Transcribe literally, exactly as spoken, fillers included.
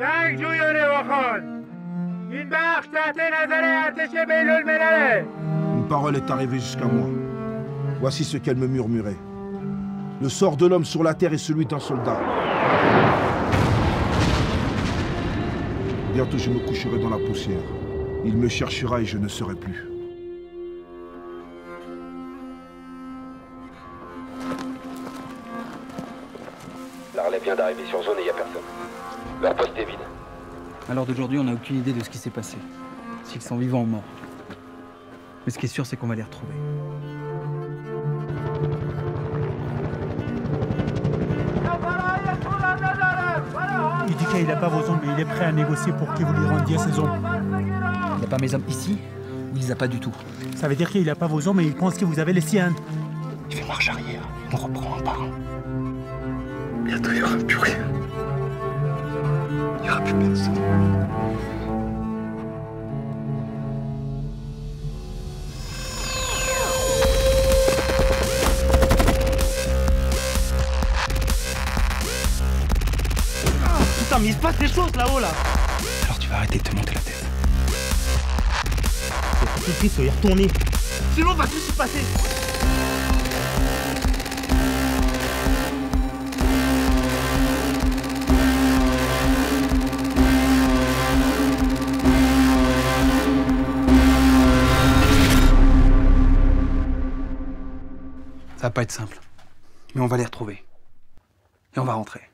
جنگجویان واخان این بخش تحت نظر ارتش بین‌الملل. Une parole est arrivée jusqu'à moi. Voici ce qu'elle me murmurait. Le sort de l'homme sur la terre est celui d'un soldat. Bientôt je me coucherai dans la poussière. Il me cherchera et je ne serai plus. La relève vient d'arriver sur zone et il n'y a personne. Leur poste est vide. À l'heure d'aujourd'hui, on n'a aucune idée de ce qui s'est passé. S'ils sont vivants ou morts. Mais ce qui est sûr, c'est qu'on va les retrouver. Il dit qu'il n'a pas vos hommes, mais il est prêt à négocier pour que vous lui rendiez ses hommes. Il n'a pas mes hommes ici, ou il les a pas du tout? Ça veut dire qu'il n'a pas vos hommes et il pense que vous avez les siens. Il fait marche arrière, on reprend un par un. Bientôt il n'y aura plus rien. Il n'y aura plus personne. Putain, mais il se passe des choses là-haut là. Alors tu vas arrêter de te monter la tête. Tout de suite, faut y retourner. Sinon, va tout se passer. Ça va pas être simple. Mais on va les retrouver. Et on va rentrer.